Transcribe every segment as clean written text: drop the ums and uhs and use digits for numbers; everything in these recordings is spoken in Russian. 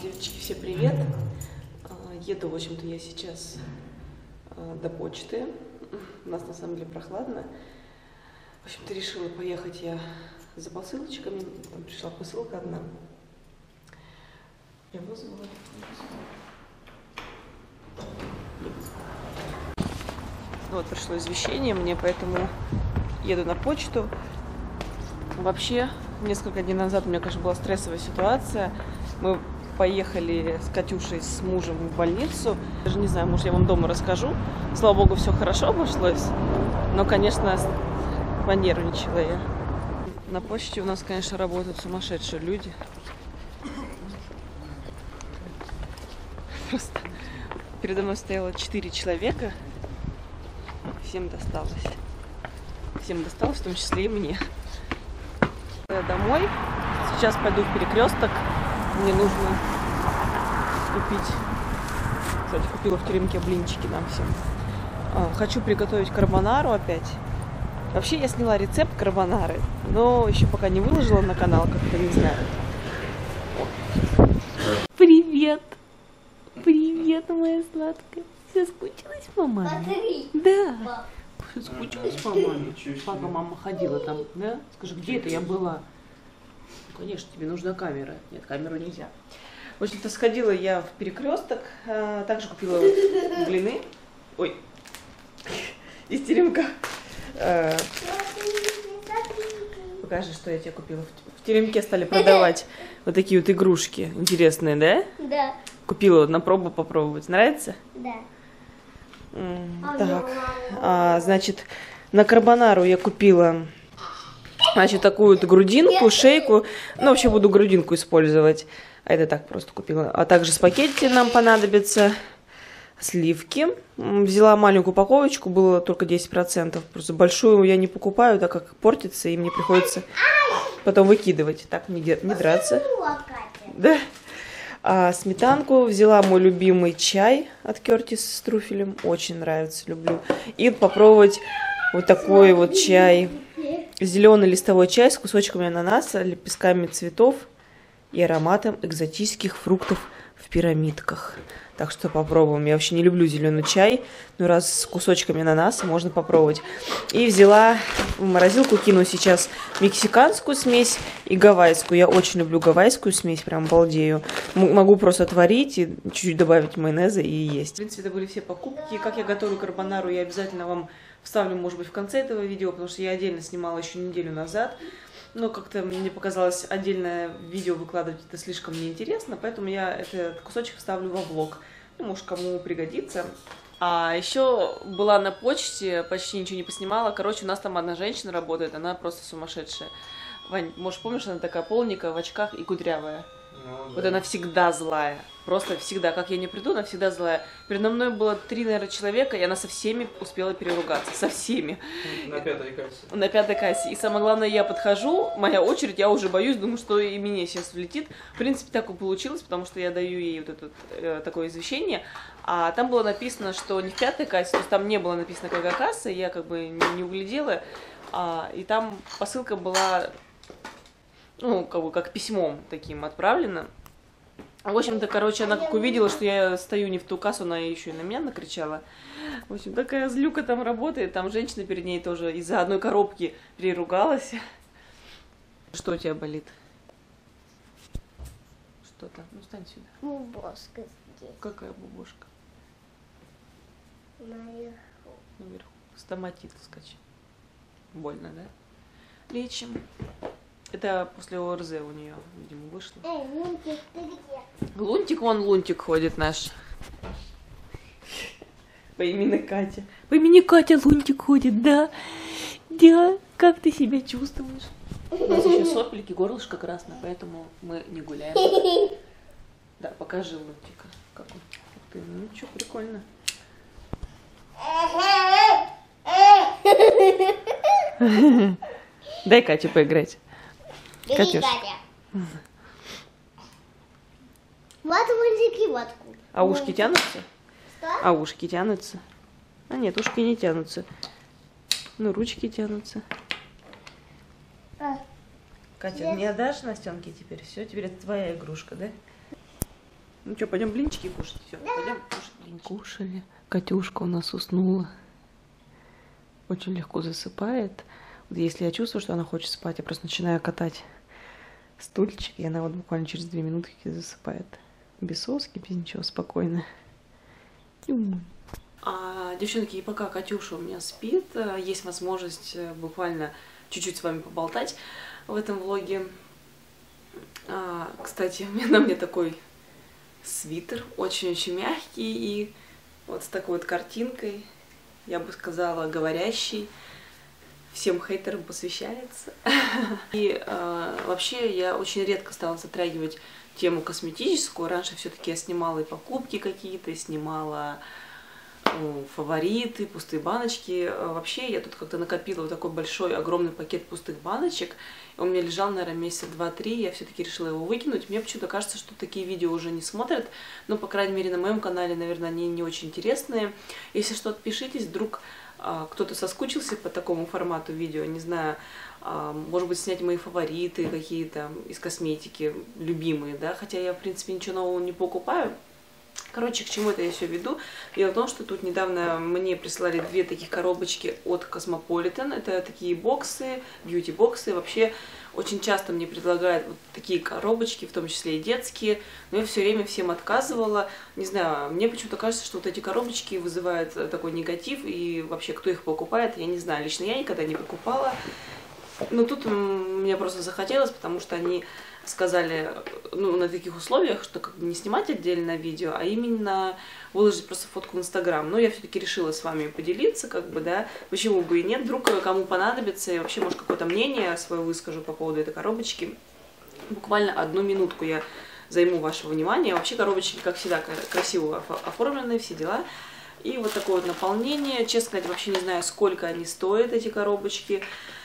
Девочки, все привет! Еду, в общем-то, я сейчас до почты. У нас на самом деле прохладно. В общем-то, решила поехать я за посылочками. Там пришла посылка одна. Я вызвала. Вот пришло извещение мне, поэтому еду на почту. Вообще, несколько дней назад у меня, конечно, была стрессовая ситуация. Мы поехали с Катюшей, с мужем в больницу. Даже не знаю, может, я вам дома расскажу. Слава богу, все хорошо обошлось. Но, конечно, понервничала я. На почте у нас, конечно, работают сумасшедшие люди. Просто передо мной стояло 4 человека. Всем досталось. Всем досталось, в том числе и мне. Я домой. Сейчас пойду в Перекресток. Мне нужно купить. Кстати, купила в теремке блинчики нам всем. Хочу приготовить карбонару опять. Вообще я сняла рецепт карбонары, но еще пока не выложила на канал, как-то не знаю. Привет! Привет, моя сладкая. Соскучилась по маме? Да. Соскучилась по маме? Пока мама ходила там, да? Скажи, где это я была? Конечно, тебе нужна камера. Нет, камеру нельзя. В общем-то, сходила я в Перекресток. Также купила блины. Ой, из теремка. Покажи, что я тебе купила. В теремке стали продавать вот такие вот игрушки интересные, да? Да. Купила вот на пробу попробовать. Нравится? Да. Так, значит, на карбонару я купила, значит, такую вот грудинку, шейку. Ну, вообще буду грудинку использовать. А это так просто купила. А также спагетти нам понадобится. Сливки. Взяла маленькую упаковочку, было только 10%. Просто большую я не покупаю, так как портится, и мне приходится потом выкидывать. Так, не драться. Да. Сметанку взяла, мой любимый чай от Кертис с трюфелем. Очень нравится, люблю. И попробовать вот такой вот чай. Зеленый листовой чай с кусочками ананаса, лепестками цветов и ароматом экзотических фруктов в пирамидках. Так что попробуем. Я вообще не люблю зеленый чай, но раз с кусочками ананаса можно попробовать. И взяла в морозилку, кину сейчас мексиканскую смесь и гавайскую. Я очень люблю гавайскую смесь, прям балдею. Могу просто отварить и чуть-чуть добавить майонеза и есть. В принципе, это были все покупки. Как я готовлю карбонару, я обязательно вам вставлю, может быть, в конце этого видео, потому что я отдельно снимала еще неделю назад. Но как-то мне показалось отдельное видео выкладывать это слишком неинтересно, поэтому я этот кусочек вставлю во влог. Ну, может, кому пригодится. А еще была на почте, почти ничего не поснимала. Короче, у нас там одна женщина работает, она просто сумасшедшая. Вань, может, помнишь, она такая полненькая, в очках и кудрявая? Ну, да. Вот она всегда злая. Просто всегда. Как я не приду, она всегда злая. Передо мной было 3, наверное, человека, и она со всеми успела переругаться. Со всеми. На 5-й кассе. На 5-й кассе. И самое главное, я подхожу, моя очередь, я уже боюсь, думаю, что и мне сейчас влетит. В принципе, так и получилось, потому что я даю ей вот это такое извещение. А там было написано, что не в 5-й кассе, то есть там не было написано, какая касса, я как бы не углядела. И там посылка была, ну, как письмом таким отправлена. В общем-то, короче, она как увидела, что я стою не в ту кассу, она еще и на меня накричала. В общем, такая злюка там работает, там женщина перед ней тоже из-за одной коробки переругалась. Что у тебя болит? Что там? Ну, встань сюда. Бубошка здесь. Какая бубошка? Наверху. Наверху. Стоматит, скачи. Больно, да? Лечим. Это после ОРЗ у нее, видимо, вышло. Эй, Лунтик, ты где? Лунтик, вон Лунтик ходит наш. По имени Катя. По имени Катя Лунтик ходит, да? Да, как ты себя чувствуешь? У нас еще соплики, горлышко красное, поэтому мы не гуляем. Да, покажи Лунтика. Как он? Ты, ну что, прикольно. Дай Кате поиграть. Катюш. Вот Лунтик и водку. А ушки тянутся? Что? А ушки тянутся? А нет, ушки не тянутся. Ну, ручки тянутся. Катя, не отдашь Настенке теперь? Все, теперь это твоя игрушка, да? Ну что, пойдем блинчики кушать? Все, пойдем кушать блинчики. Кушали. Катюшка у нас уснула. Очень легко засыпает. Вот если я чувствую, что она хочет спать, я просто начинаю катать стульчик, и она вот буквально через 2 минутки засыпает. Без соски, без ничего, спокойно. Девчонки, и пока Катюша у меня спит, есть возможность буквально чуть-чуть с вами поболтать в этом влоге. Кстати, на мне такой свитер, очень-очень мягкий, и вот с такой вот картинкой, я бы сказала, говорящий. Всем хейтерам посвящается. И вообще я очень редко стала затрагивать тему косметическую. Раньше все-таки я снимала и покупки какие-то, и снимала фавориты, пустые баночки. Вообще я тут как-то накопила вот такой большой, огромный пакет пустых баночек. Он у меня лежал, наверное, месяца 2-3. Я все-таки решила его выкинуть. Мне почему-то кажется, что такие видео уже не смотрят. Но, по крайней мере, на моем канале, наверное, они не очень интересные. Если что, отпишитесь, вдруг кто-то соскучился по такому формату видео, не знаю, может быть, снять мои фавориты какие-то из косметики, любимые, да, хотя я, в принципе, ничего нового не покупаю. Короче, к чему это я все веду? Дело в том, что тут недавно мне прислали 2 таких коробочки от Cosmopolitan. Это такие боксы, бьюти-боксы. Вообще, очень часто мне предлагают вот такие коробочки, в том числе и детские. Но я все время всем отказывала. Не знаю, мне почему-то кажется, что вот эти коробочки вызывают такой негатив. И вообще, кто их покупает, я не знаю. Лично я никогда не покупала. Но тут мне просто захотелось, потому что они сказали, ну, на таких условиях, что как бы не снимать отдельно видео, а именно выложить просто фотку в Инстаграм. Но я все-таки решила с вами поделиться, как бы, да, почему бы и нет. Вдруг кому понадобится, и вообще, может, какое-то мнение свое выскажу по поводу этой коробочки. Буквально 1 минутку я займу вашего внимания. Вообще коробочки, как всегда, красиво оформлены, все дела. И вот такое вот наполнение. Честно сказать, вообще не знаю, сколько они стоят, эти коробочки.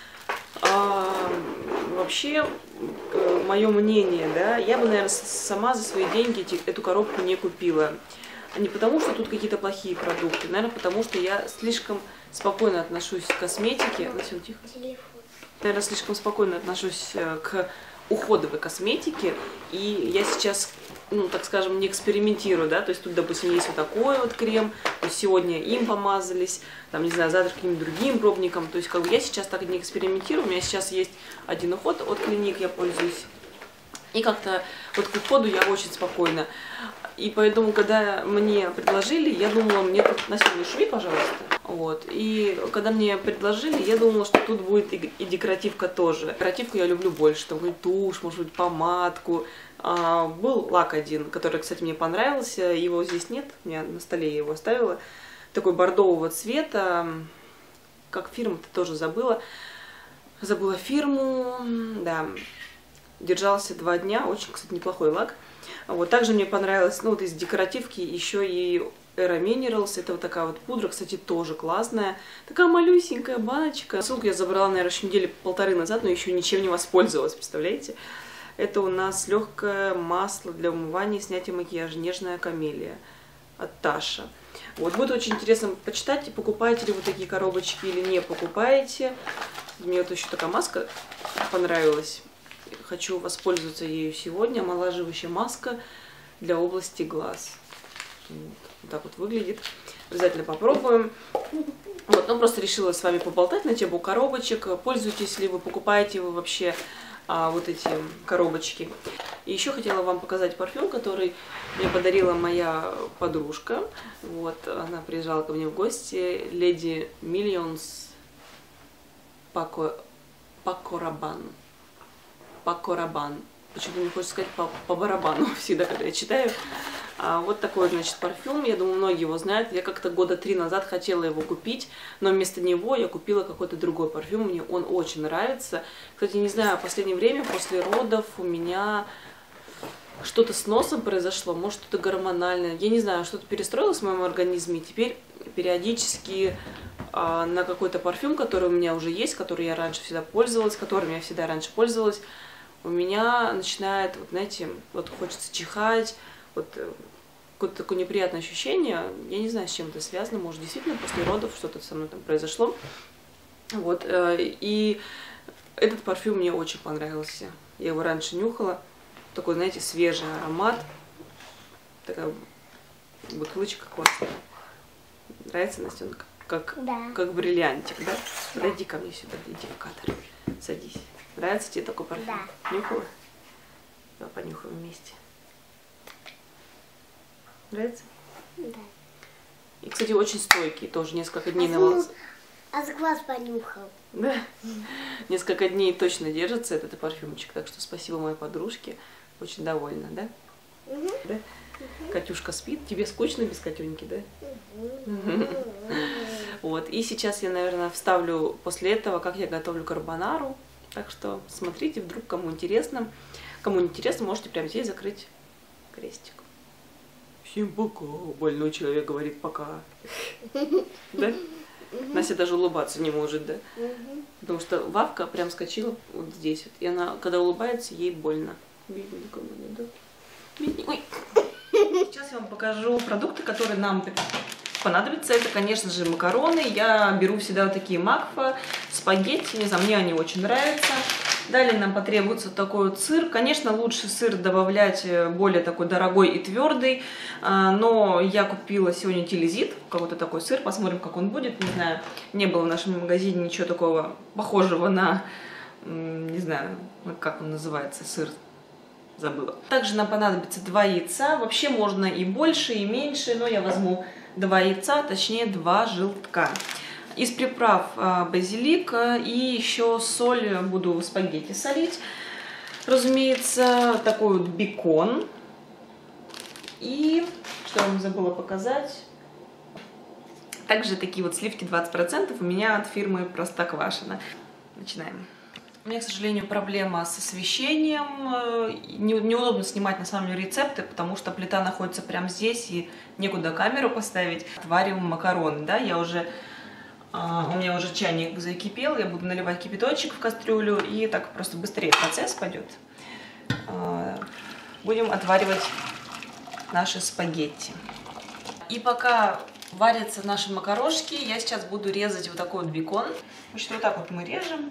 Вообще, мое мнение, да, я бы, наверное, сама за свои деньги эту коробку не купила. Не потому, что тут какие-то плохие продукты, наверное, потому что я слишком спокойно отношусь к косметике. Тихо. Наверное, слишком спокойно отношусь к уходовой косметике, и я сейчас, ну, так скажем, не экспериментирую, да, то есть тут, допустим, есть вот такой вот крем, то есть сегодня им помазались, там, не знаю, завтра каким-то другим пробником, то есть как бы я сейчас так не экспериментирую, у меня сейчас есть один уход от Клиник, я пользуюсь, и как-то вот к уходу я очень спокойна, и поэтому, когда мне предложили, я думала, мне тут на сегодня шви, пожалуйста. Вот. И когда мне предложили, я думала, что тут будет и декоративка тоже. Декоративку я люблю больше, там тушь, может быть, помадку. Был лак один, который, кстати, мне понравился, его здесь нет, у меня на столе я его оставила. Такой бордового цвета, как фирма-то тоже забыла. Забыла фирму, да, держался 2 дня, очень, кстати, неплохой лак. Вот. Также мне понравилось, ну, вот из декоративки еще и Era Minerals, это вот такая вот пудра, кстати, тоже классная. Такая малюсенькая баночка. Ссылку я забрала, наверное, еще 1-1,5 недели назад, но еще ничем не воспользовалась, представляете? Это у нас легкое масло для умывания и снятия макияжа, нежная камелия от Таша. Вот, будет очень интересно почитать, покупаете ли вы такие коробочки или не покупаете. Мне вот еще такая маска понравилась. Хочу воспользоваться ею сегодня. Омолаживающая маска для области глаз. Вот так вот выглядит. Обязательно попробуем. Вот, ну просто решила с вами поболтать на тему коробочек. Пользуетесь ли вы, покупаете вы вообще вот эти коробочки. И еще хотела вам показать парфюм, который мне подарила моя подружка. Вот, она приезжала ко мне в гости. Lady Millions Paco Rabanne. Почему-то мне хочется сказать по барабану всегда, когда я читаю. Вот такой, значит, парфюм. Я думаю, многие его знают. Я как-то 3 года назад хотела его купить, но вместо него я купила какой-то другой парфюм. Мне он очень нравится. Кстати, не знаю, в последнее время после родов у меня что-то с носом произошло, может, что-то гормональное. Я не знаю, что-то перестроилось в моем организме. И теперь периодически на какой-то парфюм, который у меня уже есть, который я раньше всегда пользовалась, которым я всегда раньше пользовалась, у меня начинает, вот, знаете, вот хочется чихать, вот какое-то такое неприятное ощущение. Я не знаю, с чем это связано, может, действительно после родов что-то со мной там произошло. Вот, и этот парфюм мне очень понравился. Я его раньше нюхала. Такой, знаете, свежий аромат. Такая бутылочка классная. Нравится, Настенка? Да. Как бриллиантик, да? Подойди ко мне сюда, иди в кадр. Садись. Нравится тебе такой парфюм? Да. Нюхала? Давай понюхаем вместе. Нравится? Да. И, кстати, очень стойкий, тоже несколько дней на Ну, волос. а с глаз понюхал. Да. Несколько дней точно держится этот парфюмчик, так что спасибо моей подружке. Очень довольна, да? Угу. Да? Катюшка спит. Тебе скучно без Катюньки, да? Вот. И сейчас я, наверное, вставлю после этого, как я готовлю карбонару. Так что смотрите, вдруг кому интересно. Кому не интересно, можете прямо здесь закрыть крестик. Всем пока. Больной человек говорит пока. Да? Настя даже улыбаться не может, да? Потому что Вавка прям скочила вот здесь вот. И она, когда улыбается, ей больно. Бедненькая моя, да? Бедненькая. Ой. Сейчас я вам покажу продукты, которые нам понадобятся. Это, конечно же, макароны. Я беру всегда вот такие макфа, спагетти. Не знаю, мне они очень нравятся. Далее нам потребуется такой вот сыр. Конечно, лучше сыр добавлять более такой дорогой и твердый. Но я купила сегодня Телезит, какой-то такой сыр. Посмотрим, как он будет. Не знаю, не было в нашем магазине ничего такого похожего на, не знаю, как он называется, сыр. Забыла. Также нам понадобится 2 яйца. Вообще можно и больше, и меньше, но я возьму 2 яйца, точнее 2 желтка. Из приправ базилик и еще соль, буду спагетти солить. Разумеется, такой вот бекон. И, что я вам забыла показать, также такие вот сливки 20% у меня от фирмы Простоквашино. Начинаем. У меня, к сожалению, проблема с освещением. Неудобно снимать на самом деле рецепты, потому что плита находится прямо здесь и некуда камеру поставить. Отвариваем макароны, да, у меня уже чайник закипел, я буду наливать кипяточек в кастрюлю, и так просто быстрее процесс пойдет. Будем отваривать наши спагетти. И пока варятся наши макарошки, я сейчас буду резать вот такой вот бекон. Значит, вот так вот мы режем.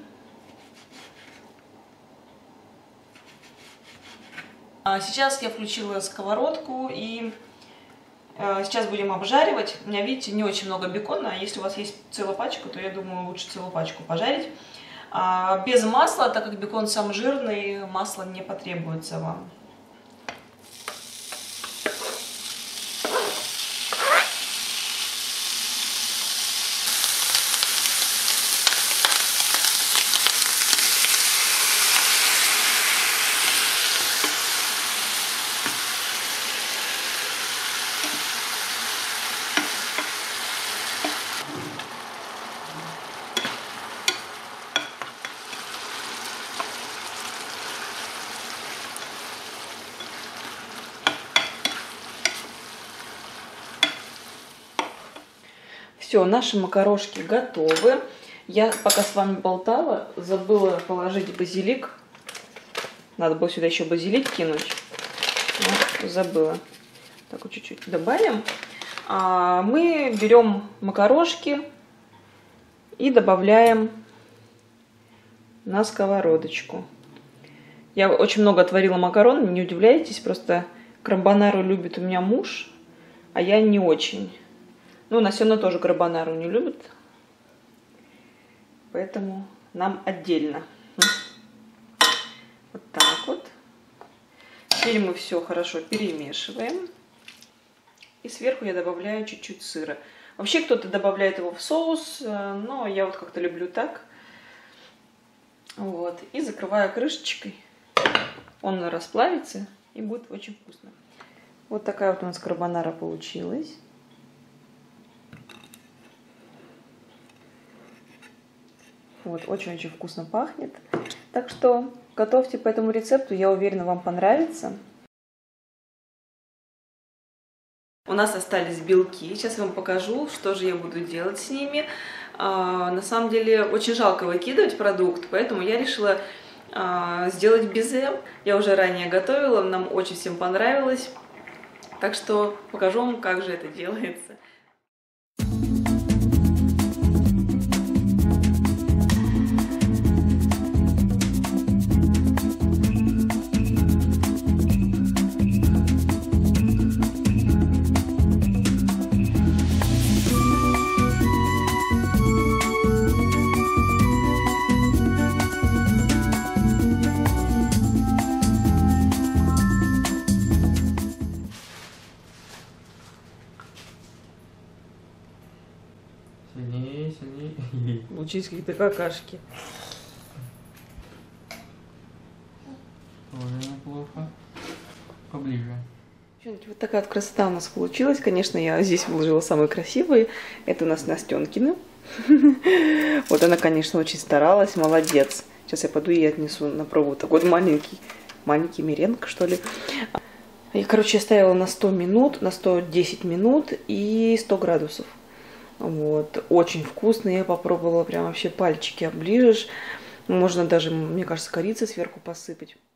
Сейчас я включила сковородку и сейчас будем обжаривать. У меня, видите, не очень много бекона. Если у вас есть целая пачка, то я думаю, лучше целую пачку пожарить. Без масла, так как бекон сам жирный, масло не потребуется вам. Все, наши макарошки готовы. Я пока с вами болтала, забыла положить базилик. Надо было сюда еще базилик кинуть. Вот, забыла. Так вот чуть-чуть добавим. Мы берем макарошки и добавляем на сковородочку. Я очень много отварила макарон, не удивляйтесь, просто карбонару любит у меня муж, а я не очень. Ну, Настена тоже карбонару не любит, поэтому нам отдельно. Вот так вот. Теперь мы все хорошо перемешиваем. И сверху я добавляю чуть-чуть сыра. Вообще кто-то добавляет его в соус, но я вот как-то люблю так. Вот. И закрываю крышечкой. Он расплавится и будет очень вкусно. Вот такая вот у нас карбонара получилась. Вот, очень-очень вкусно пахнет. Так что готовьте по этому рецепту, я уверена, вам понравится. У нас остались белки. Сейчас я вам покажу, что же я буду делать с ними. На самом деле, очень жалко выкидывать продукт, поэтому я решила сделать безе. Я уже ранее готовила, нам очень всем понравилось. Так что покажу вам, как же это делается. получились какие-то какашки. Тоже неплохо. Поближе. Вот такая вот красота у нас получилась. Конечно, я здесь выложила самые красивые. Это у нас Настенкина. Вот она, конечно, очень старалась, молодец. Сейчас я пойду и отнесу на пробу. Такой маленький меренг, что ли. Я, короче, ставила на 100 минут, на 110 минут и 100 градусов. Вот. Очень вкусно. Я попробовала, прям вообще пальчики оближешь. Можно даже, мне кажется, корицы сверху посыпать.